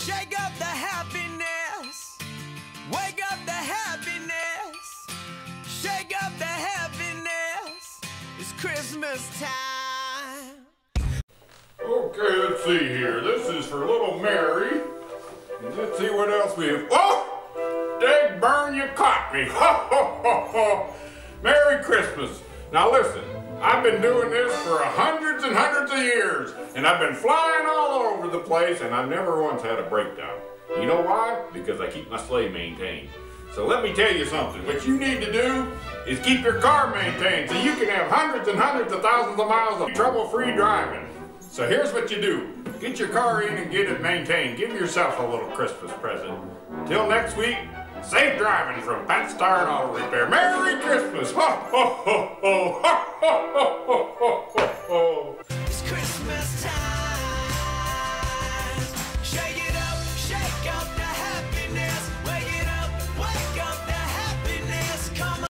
Shake up the happiness. Wake up the happiness. Shake up the happiness. It's Christmas time. Okay, let's see here. This is for little Mary. And let's see what else we have. Oh! Dag burn, you caught me. Ho, ho, ho, ho. Merry Christmas. Now listen, I've been doing this for hundreds and hundreds of years, and I've been flying all over the place, and I've never once had a breakdown. You know why? Because I keep my sleigh maintained. So let me tell you something. What you need to do is keep your car maintained so you can have hundreds and hundreds of thousands of miles of trouble-free driving. So here's what you do. Get your car in and get it maintained. Give yourself a little Christmas present. Till next week, safe driving from Pat Star and Auto Repair. Merry Christmas! Ho, ho, ho, ho, ho, ho, ho, ho, ho.